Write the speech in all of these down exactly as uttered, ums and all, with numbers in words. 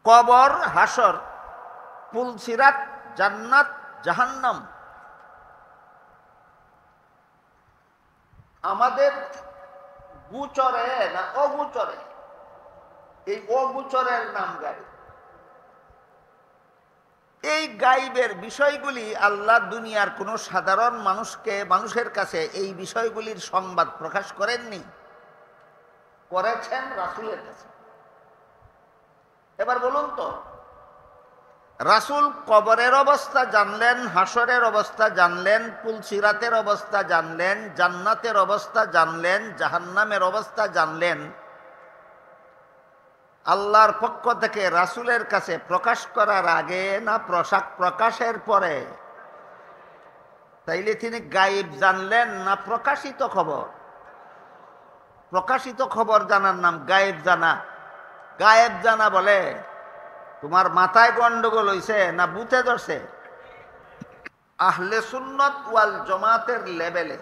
কবর, হাসর, পুলসিরাত, জান্নাত, জাহান্নাম। আমাদের গোচরে না অগোচরে, এই অগোচরের নাম গায়েব। এই গায়েবের বিষয়গুলি আল্লাহ দুনিয়ার কোন সাধারণ মানুষকে মানুষের কাছে এই বিষয়গুলির সংবাদ প্রকাশ করেননি, করেছেন রাসূলের কাছে। এবার বলুন তো, রাসূল কবরের অবস্থা জানলেন, হাসরের অবস্থা জানলেন, পুলসিরাতের অবস্থা জানলেন, জান্নাতের অবস্থা জানলেন, জাহান্নামের অবস্থা জানলেন, আল্লাহর পক্ষ থেকে রাসূলের কাছে প্রকাশ করার আগে না প্রসাক প্রকাশের পরে? তাইলে তিনি গায়েব জানলেন না প্রকাশিত খবর? প্রকাশিত খবর জানার নাম গায়েব জানা। গায়েব জানা বলে তোমার মাথায় গন্ডগোল হইছে না বুথে ধরছে? আহলে সুন্নাত ওয়াল জামাতের লেভেলে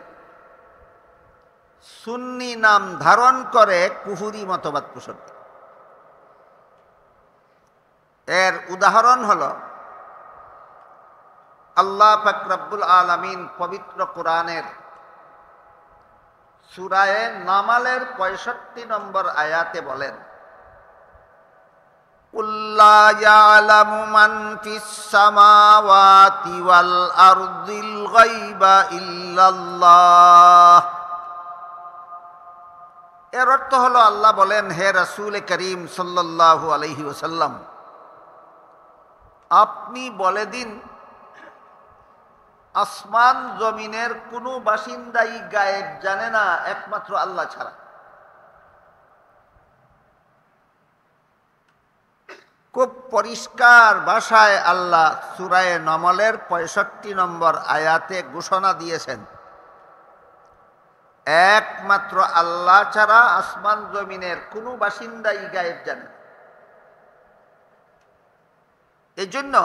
সুন্নি নাম ধারণ করে কুফরি মতবাদ পোষণ। এর উদাহরণ হলো আল্লাহ পাক রব্বুল আলামিন পবিত্র কোরআনের সূরা নামালের পঁয়ষট্টি নম্বর আয়াতে বলেন, কুল্লা ইয়ালামু মান ফিস সামাওয়াতি ওয়াল আরদিল গায়বা ইল্লাল্লাহ। এর অর্থ হলো আল্লাহ বলেন, হে রাসূল করিম সাল্লাল্লাহু আলাইহি ওয়াসাল্লাম, আপনি বলে দিন আসমান জমিনের কোনো বাসিন্দাই গায়েব জানে না একমাত্র আল্লাহ ছাড়া। খুব পরিষ্কার ভাষায় আল্লাহ সূরা নামলের পঁয়ষট্টি নম্বর আয়াতে ঘোষণা দিয়েছেন, একমাত্র আল্লাহ ছাড়া আসমান জমিনের কোনো বাসিন্দাই গায়েব জানে। এই জন্য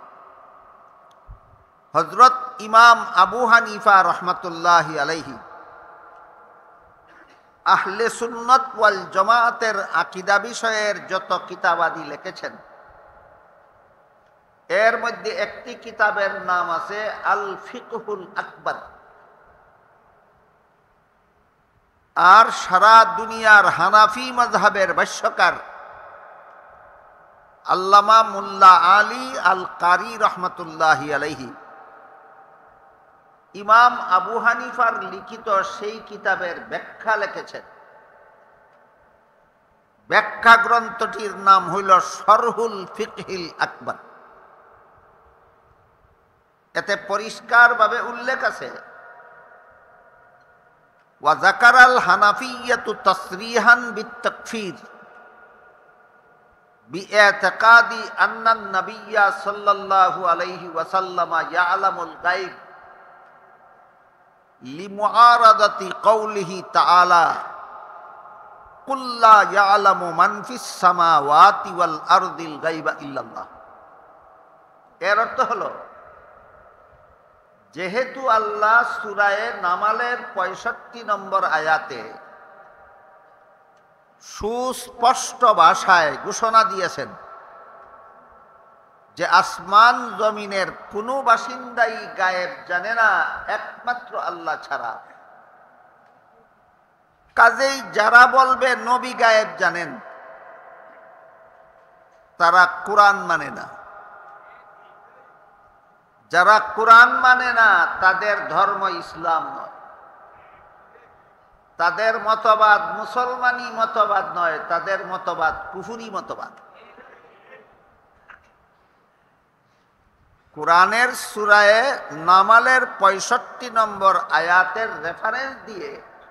হযরত ইমাম আবু হানিফা রহমাতুল্লাহি আলাইহি আহলে সুন্নাত ওয়াল জামাতের আকীদা বিষয়ের যত কিতাবাদি লিখেছেন, এর মধ্যে একটি কিতাবের নাম আছে আল ফিকহুল আকবার। আর সারা দুনিয়ার হানাফি মাযহাবের ভাষ্যকার আল্লামা মুল্লা আলী আল কারি রহমাতুল্লাহি আলাইহি ইমাম আবু হানিফার লিখিত সেই কিতাবের ব্যাখ্যা লিখেছেন। ব্যাখ্যা গ্রন্থটির নাম হইল শরহুল ফিকহিল আকবার। এতে পরিষ্কারভাবে উল্লেখ আছে, ওয়া যাকারাল হানাফিয়্যাতু তাসরিহান বিত-তাকফীর বিইতিকাদি আন্নান নাবিয়্যা সাল্লাল্লাহু আলাইহি ওয়াসাল্লাম ইয়ালামুল গায়ব লিমুআরাদাতি কওলিহি তাআলা কুল লা ইয়ালামু মান ফিস সামাওয়াতি ওয়াল আরদিল গায়বা ইল্লাল্লাহ। এর অর্থ হলো, যেহেতু আল্লাহ সূরা নামালের পঁয়ষট্টি নম্বর আয়াতে সুস্পষ্ট ভাষায় ঘোষণা দিয়েছেন যে আসমান জমিনের কোনো বাসিন্দাই গায়েব জানে না একমাত্র আল্লাহ ছাড়া, কাজেই যারা বলবে নবী গায়েব জানেন, তারা কোরআন মানে না। যারা কোরআন মানে না তাদের ধর্ম ইসলাম নয়, তাদের মতবাদ মুসলমানি মতবাদ নয়, তাদের মতবাদ কুফরি মতবাদ। কোরআনের সূরা নামালের পঁয়ষট্টি নম্বর আয়াতের রেফারেন্স দিয়ে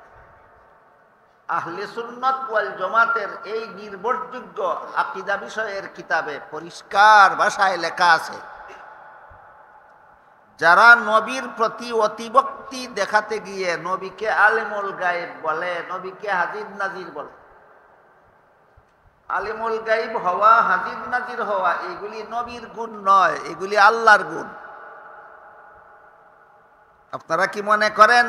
আহলে সুন্নাত ওয়াল জামাতের এই নির্ভরযোগ্য আকীদা বিষয়ের কিতাবে পরিষ্কার ভাষায় লেখা আছে, যারা নবীর প্রতি অতিভক্তি দেখাতে গিয়ে নবীকে আলিমুল গায়েব বলে, নবীকে হাজির নাজির বলে, আলিমুল গায়েব হওয়া, হাজির নাজির হওয়া এগুলি নবীর গুণ নয়, এগুলি আল্লাহর গুণ। আপনারা কি মনে করেন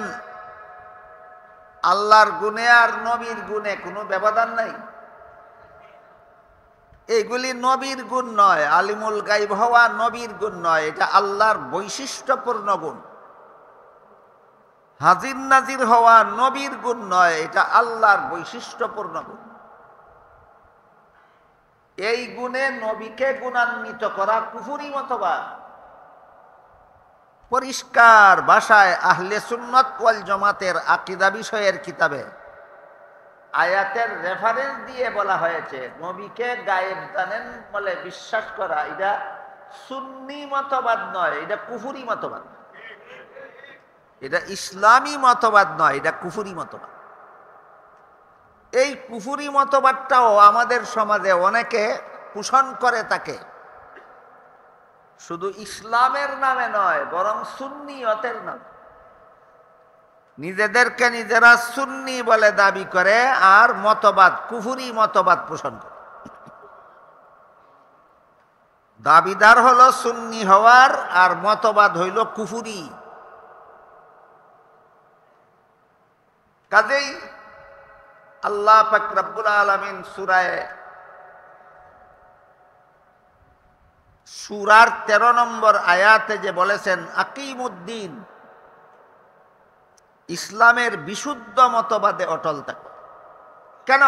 আল্লাহর গুণে আর নবীর গুণে কোনো ব্যবধান নাই? এইগুলি নবীর গুণ নয়, আলিমুল গাইব হওয়া নবীর গুণ নয়, এটা আল্লাহর বৈশিষ্ট্যপূর্ণ গুণ। হাজির নাজির হওয়া নবীর গুণ নয়, এটা আল্লাহর বৈশিষ্ট্যপূর্ণ গুণ। এই গুণে নবীকে গুণান্বিত করা কুফরি মতবাদ। পরিষ্কার ভাষায় আহলে সুন্নাত ওয়াল জামাতের আকীদা বিষয়ের কিতাবে আয়াতের রেফারেন্স দিয়ে বলা হয়েছে নবীকে গায়েব জানেন বলে বিশ্বাস করা এটা সুন্নি মতবাদ নয়, এটা কুফরি মতবাদ। এটা ইসলামী মতবাদ নয়, এটা কুফরি মতবাদ। এই কুফরি মতবাদটাও আমাদের সমাজে অনেকে পোষণ করে থাকে, শুধু ইসলামের নামে নয় বরং সুন্নিয়তের নামে। নিজেদেরকে নিজেরা সুন্নি বলে দাবি করে আর মতবাদ কুফরি মতবাদ পোষণ করে। দাবিদার হলো সুন্নি হওয়ার আর মতবাদ হইল কুফরি। কাজেই আল্লাহ পাক রব্বুল আলামিন সূরায়ে সূরার তেরো নম্বর আয়াতে যে বলেছেন আকিমুদ্দিন, ইসলামের বিশুদ্ধ মতবাদে অটল থাকো। কেন?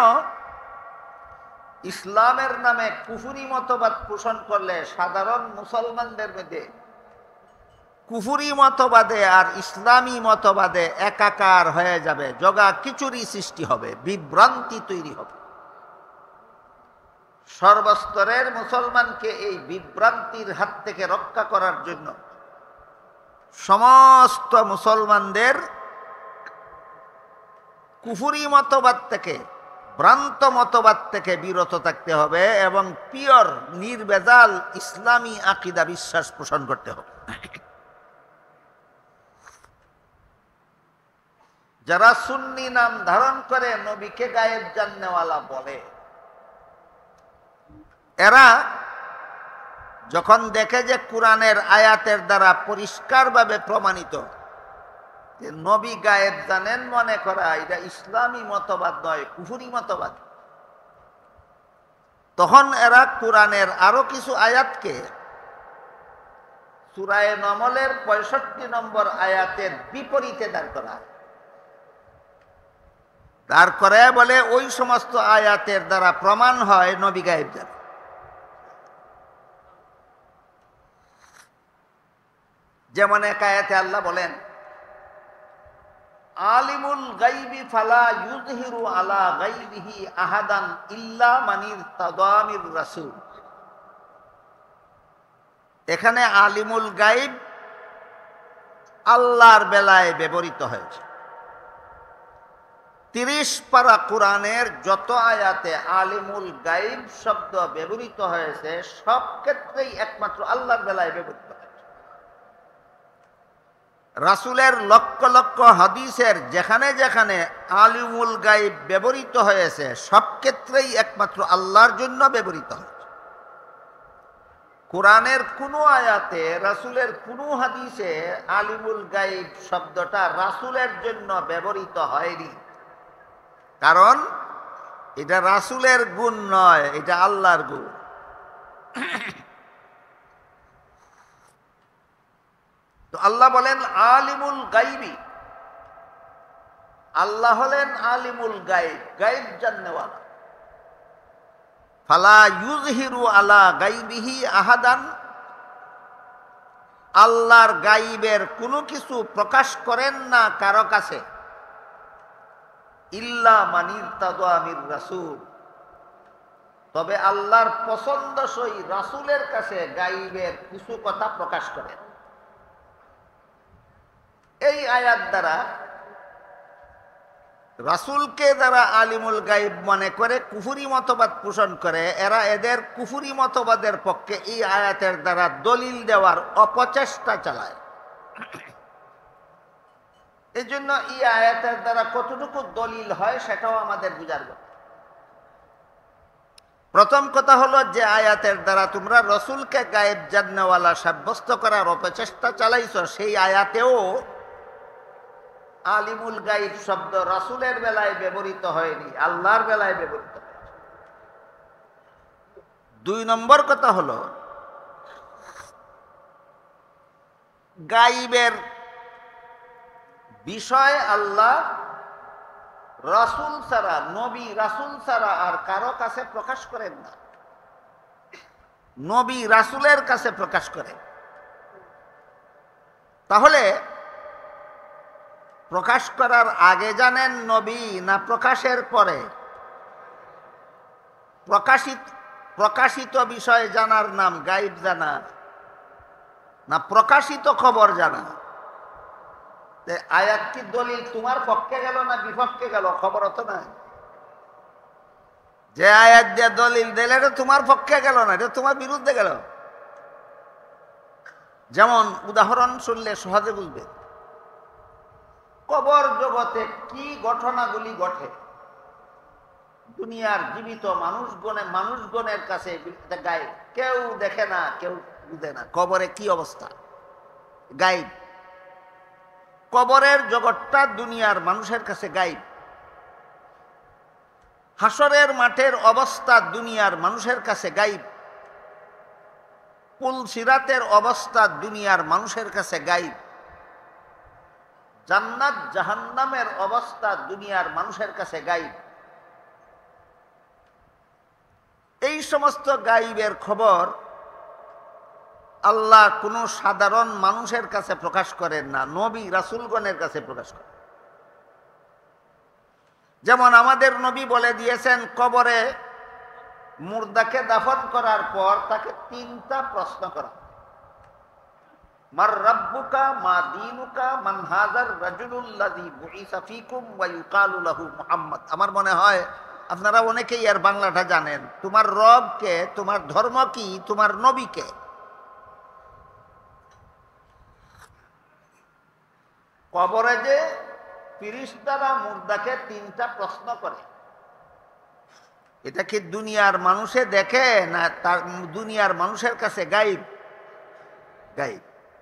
ইসলামের নামে কুফরি মতবাদ পোষণ করলে সাধারণ মুসলমানদের মধ্যে কুফরি মতবাদে আর ইসলামী মতবাদে একাকার হয়ে যাবে, জগা খিচুড়ি সৃষ্টি হবে, বিভ্রান্তি তৈরি হবে। সর্বস্তরের মুসলমানকে এই বিভ্রান্তির হাত থেকে রক্ষা করার জন্য সমস্ত মুসলমানদের কুফরি মতবাদ থেকে, ভ্রান্ত মতবাদ থেকে বিরত থাকতে হবে এবং পিওর নির্ভেজাল ইসলামী আকীদা বিশ্বাস পোষণ করতে হবে। যারা সুন্নি নাম ধারণ করে নবীকে গায়েব জাননেওয়ালা বলে, এরা যখন দেখে যে কোরআনের আয়াতের দ্বারা পরিষ্কারভাবে প্রমাণিত যে নবী গায়েব জানেন মনে করা এটা ইসলামী মতবাদ নয়, কুফরি মতবাদ, তখন এরা কোরআনের আরো কিছু আয়াতকে সূরা নমলের পঁয়ষট্টি নম্বর আয়াতের বিপরীতে দাঁড় করা দাঁড় করে বলে ওই সমস্ত আয়াতের দ্বারা প্রমাণ হয় নবী গায়েব জানেন। যেমন এক আয়াতে আল্লাহ বলেন আলিমুল গাইবি ফালা ইউযহিরু আলা গাইবিহি আহাদান ইল্লা মানির তাদামির রাসূল। এখানে আলিমুল গাইব আল্লাহর বেলায় ব্যবহৃত হয়েছে। তিরিশ পারা কোরআনের যত আয়াতে আলিমুল গাইব শব্দ ব্যবহৃত হয়েছে সব ক্ষেত্রেই একমাত্র আল্লাহর বেলায় ব্যবহৃত হয়েছে। রাসূলের লক্ষ লক্ষ হাদিসের যেখানে যেখানে আলিমুল গাইব ব্যবহৃত হয়েছে সব ক্ষেত্রেই একমাত্র আল্লাহর জন্য ব্যবহৃত হয়েছে। কোরআনের কোনো আয়াতে রাসূলের কোনো হাদিসে আলিমুল গাইব শব্দটা রাসূলের জন্য ব্যবহৃত হয়নি, কারণ এটা রাসূলের গুণ নয়, এটা আল্লাহর গুণ। তো আল্লাহ বলেন আলিমুল গাইবি, আল্লাহ হলেন আলিমুল গাইব, গাইব জাননেওয়ালা। ফালা ইউযহিরু আলা গাইবিহি আহাদান, আল্লাহর গাইবের কোনো কিছু প্রকাশ করেন না কারো কাছে, ইল্লা মানির তাদামির রাসূল, তবে আল্লাহর পছন্দসই রাসূলের কাছে গাইবের কিছু কথা প্রকাশ করেন। এই আয়াত দ্বারা রাসূলকে যারা আলিমুল গাইব মনে করে কুফরি মতবাদ পোষণ করে, এরা এদের কুফরি মতবাদের পক্ষে এই আয়াতের দ্বারা দলিল দেওয়ার অপচেষ্টা চালায়। এই জন্য এই আয়াতের দ্বারা কতটুকু দলিল হয় সেটাও আমাদের বুঝার কথা। প্রথম কথা হলো যে আয়াতের দ্বারা তোমরা রাসূলকে গায়েব জাননেওয়ালা সাব্যস্ত করার অপচেষ্টা চালাইছো, সেই আয়াতেও আলিমুল গাইব শব্দ রাসূলের বেলায় ব্যবহৃত হয়নি, আল্লাহর বেলায় ব্যবহৃত হয়েছে। দুই নম্বর কথা হলো গাইবের বিষয় আল্লাহ রাসূল ছাড়া, নবী রাসূল ছাড়া আর কারো কাছে প্রকাশ করেন না। নবী রাসূলের কাছে প্রকাশ করেন। তাহলে প্রকাশ করার আগে জানেন নবী না প্রকাশের পরে? প্রকাশিত প্রকাশিত বিষয় জানার নাম গাইব জানা, না প্রকাশিত খবর জানা? আয়াত কি দলিল তোমার পক্ষে গেল না বিপক্ষে গেল? খবর তো নাই। যে আয়াত দিয়ে দলিল দিলে এটা তোমার পক্ষে গেল না, এটা তোমার বিরুদ্ধে গেল। যেমন উদাহরণ শুনলে সহজে বুঝবে, কবর জগতে কি ঘটনাগুলি ঘটে দুনিয়ার জীবিত মানুষগণে মানুষগণের কাছে গায়েব, কেউ দেখে না, কেউ বুঝে না। কবরে কি অবস্থা? গায়েব। কবরের জগৎটা দুনিয়ার মানুষের কাছে গায়েব। হাসরের মাঠের অবস্থা দুনিয়ার মানুষের কাছে গায়েব। পুল সিরাতের অবস্থা দুনিয়ার মানুষের কাছে গায়েব। জান্নাত জাহান্নামের অবস্থা দুনিয়ার মানুষের কাছে গায়েব। এই সমস্ত গায়েবের খবর আল্লাহ কোনো সাধারণ মানুষের কাছে প্রকাশ করেন না, নবী রাসূলগণের কাছে প্রকাশ করেন। যেমন আমাদের নবী বলে দিয়েছেন, কবরে মুর্দাকে দাফন করার পর তাকে তিনটা প্রশ্ন করা, মার রাব্বুকা মা দীনুকা মান হাযার রাজুলুল্লাযী বুইসা ফীকুম ওয়া ইউকালু লাহু মুহাম্মদ। আমার মনে হয় আপনারা অনেকেই এর বাংলাটা জানেন। তোমার রব কে, তোমার ধর্ম কি, তোমার নবী কে? কবরে যে ফেরেশতারা মুর্দাকে তিনটা প্রশ্ন করে, এটা কি দুনিয়ার মানুষে দেখে না তার দুনিয়ার মানুষের কাছে গায়েব? গায়েব।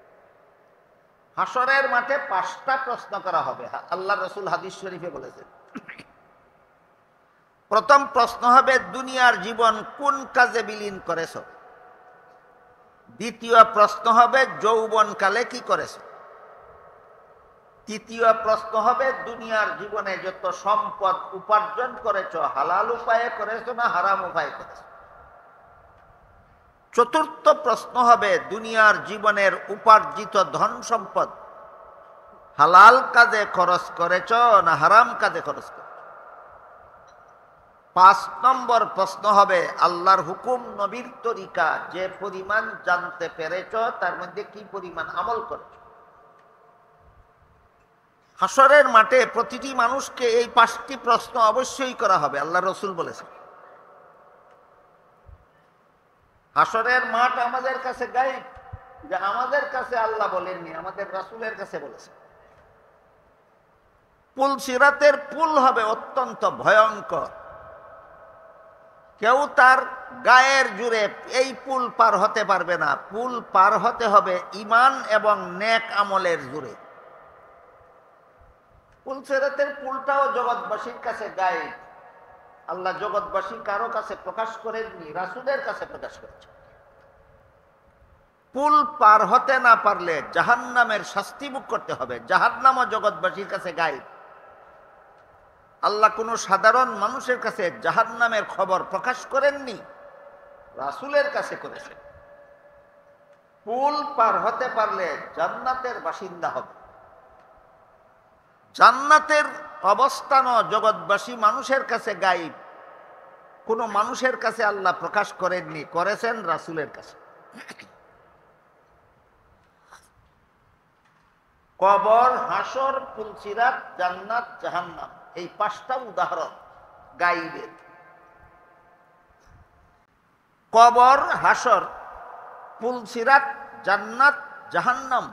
হাসরের মাঠে পাঁচটা প্রশ্ন করা হবে, আল্লাহ রাসূল হাদিস শরীফে বলেছেন। প্রথম প্রশ্ন হবে, দুনিয়ার জীবন কোন কাজে বিলীন করেছ? দ্বিতীয় প্রশ্ন হবে, যৌবনকালে কি করেছ? তৃতীয় প্রশ্ন হবে, দুনিয়ার জীবনে যত সম্পদ উপার্জন করেছ হালাল উপায়ে করেছ না হারাম উপায়ে করেছ? চতুর্থ প্রশ্ন হবে, দুনিয়ার জীবনের উপার্জিত ধন সম্পদ হালাল কাজে খরচ করেছ না হারাম কাজে খরচ করেছ? পাঁচ নম্বর প্রশ্ন হবে, আল্লাহর হুকুম নবীর তরিকা যে পরিমাণ জানতে পেরেছ তার মধ্যে কি পরিমাণ আমল করেছ? হাসরের মাঠে প্রতিটি মানুষকে এই পাঁচটি প্রশ্ন অবশ্যই করা হবে, আল্লাহ রাসূল বলেছেন। হাসরের মাঠ আমাদের কাছে গায়েব, যে আমাদের কাছে আল্লাহ বলেননি, আমাদের রাসূলের কাছে বলেছেন। পুল সিরাতের পুল হবে অত্যন্ত ভয়ঙ্কর। কেউ তার গায়ের জুড়ে এই পুল পার হতে পারবে না। পুল পার হতে হবে ঈমান এবং নেক আমলের জুড়ে। পুল সিরাতের পুলটাও জগৎবাসীর কাছে গায়েব। আল্লাহ জগৎবাসী কারো কাছে প্রকাশ করেননি, রাসূলের কাছে প্রকাশ করেছেন। পুল পার হতে না পারলে জাহান্নামের শাস্তি ভোগ করতে হবে। জাহান্নামও জগৎবাসীর কাছে গায়েব। আল্লাহ কোনো সাধারণ মানুষের কাছে জাহান্নামের খবর প্রকাশ করেননি, রাসূলের কাছে করেছেন। পুল পার হতে পারলে জান্নাতের বাসিন্দা হবে। জান্নাতের অবস্থানও জগৎবাসী মানুষের কাছে গায়েব। কোনো মানুষের কাছে আল্লাহ প্রকাশ করেননি, করেছেন রাসূলের কাছে। কবর, হাসর, পুল সিরাত, জান্নাত, জাহান্নাম, এই পাঁচটা উদাহরণ গায়েবের। কবর, হাসর, পুল সিরাত, জান্নাত, জাহান্নাম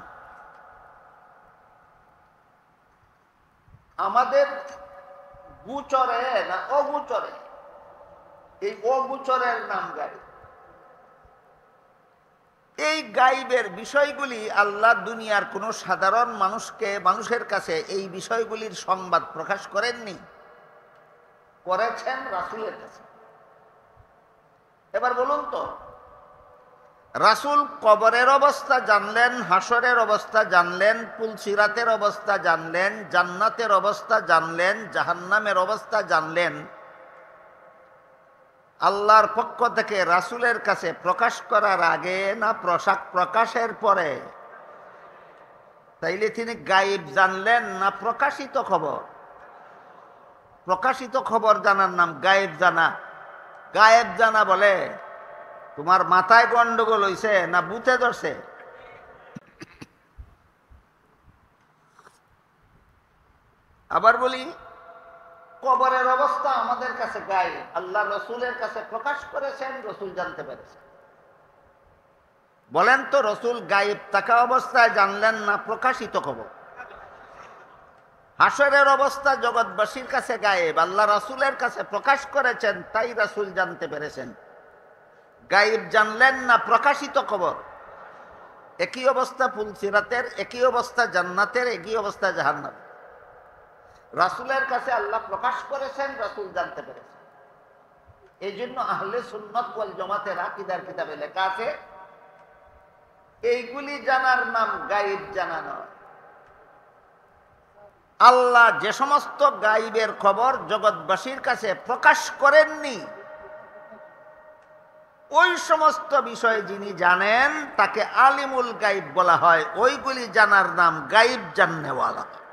আমাদের গোচরে না অগোচরে? এই অগোচরের নাম গায়েব। এই গায়েবের বিষয়গুলি আল্লাহ দুনিয়ার কোনো সাধারণ মানুষকে মানুষের কাছে এই বিষয়গুলির সংবাদ প্রকাশ করেননি, করেছেন রাসূলের কাছে। এবার বলুন তো, রাসূল কবরের অবস্থা জানলেন, হাসরের অবস্থা জানলেন, পুলসিরাতের অবস্থা জানলেন, জান্নাতের অবস্থা জানলেন, জাহান্নামের অবস্থা জানলেন, আল্লাহর পক্ষ থেকে রাসূলের কাছে প্রকাশ করার আগে না প্রশাক প্রকাশের পরে? তাইলে তিনি গায়েব জানলেন না প্রকাশিত খবর? প্রকাশিত খবর জানার নাম গায়েব জানা। গায়েব জানা বলে তোমার মাথায় গন্ডগোল হইছে না বুথে ধরছে? আবার বলি, কবরের অবস্থা আমাদের কাছে গায়েব, আল্লাহ রসুলের কাছে প্রকাশ করেছেন, রসুল জানতে পেরেছেন। বলেন তো, রসুল গায়েব থাকা অবস্থায় জানলেন না প্রকাশিত খবর? হাসরের অবস্থা জগৎবাসীর কাছে গায়েব, আল্লাহ রাসূলের কাছে প্রকাশ করেছেন, তাই রাসূল জানতে পেরেছেন। গায়েব জানলেন না প্রকাশিত খবর? একই অবস্থা পুলসিরাতের, একই অবস্থা জান্নাতের, একই অবস্থা জাহান্নামের। রাসূলের কাছে আল্লাহ প্রকাশ করেছেন, রাসূল জানতে পেরেছেন। এই জন্য আহলে সুন্নাত ওয়াল জামাতের আকীদার কিতাবে লেখা আছে, এইগুলি জানার নাম গায়েব জানা নয়। আল্লাহ যে সমস্ত গায়েবের খবর জগৎবাসীর কাছে প্রকাশ করেননি, ওই সমস্ত বিষয় যিনি জানেন তাকে আলিমুল গায়েব বলা হয়। ওইগুলি জানার নাম গায়েব জাননেওয়ালা।